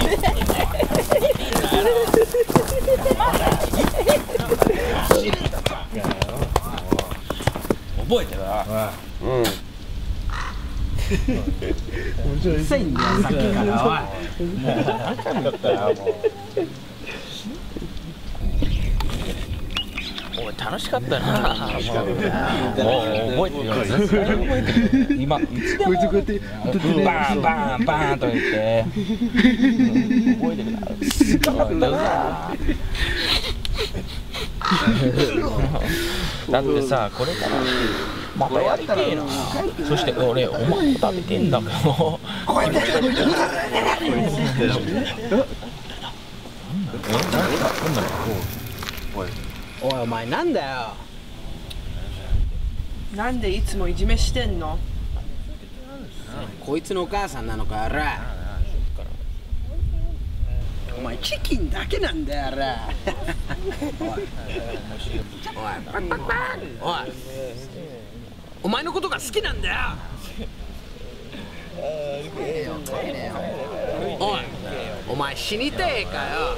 覚えてな。うん。 うるさいんだよさっきからおい。 何回もだったよもう。おい楽しかったな。楽しかった。もう覚えてるよ。絶対覚えてる。今いつでも。こいつこうやってバーンバーンバーンと言って。覚えてるな。すごかったな。だってさこれからまたやりてえな。そして俺お前も食べてんだけど。 おいお前なんだよ。 なんでいつもいじめしてんの？ こいつのお母さんなのかやら。お前チキンだけなんだよら。おいパンパンパン。おいお前のことが好きなんだよ。おいお前死にてえかよ。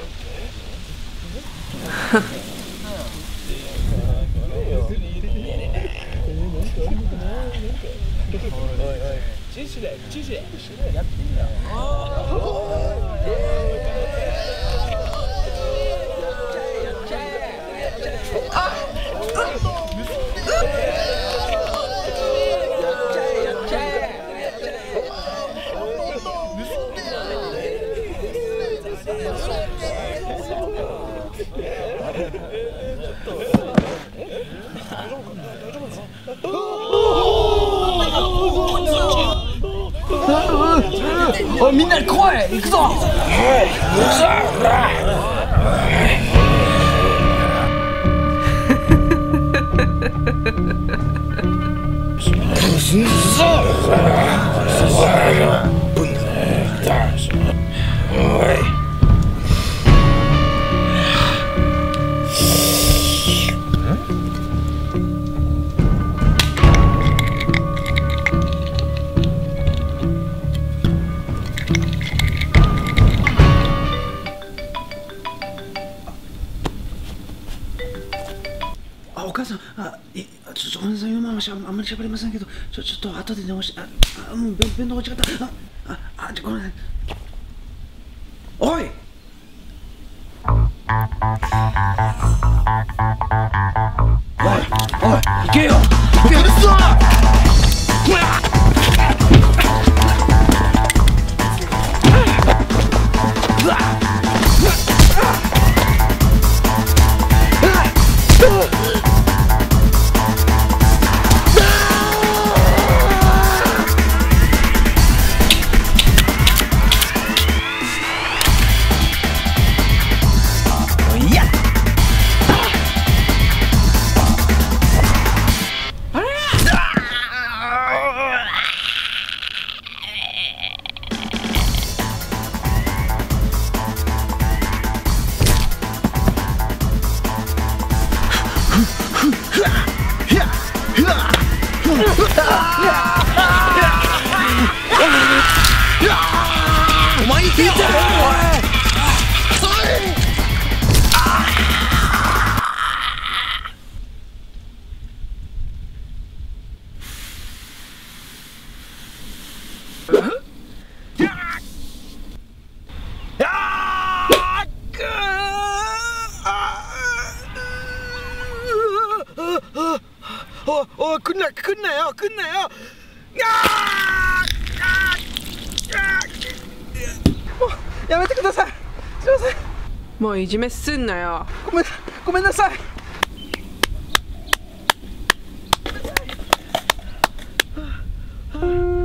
おいみんな来い行くぞ。お母さん、ごめんなさい、今はあんまり喋れませんけど、ちょっと後で電話して、もう弁当落ち方、ごめんなさい。おい。おい、行けよ。うるさい。お前に聞いてる。おい、来んなよ。もうやめてください。すいません。 もういじめすんなよ。 ごめんなさい。 はあ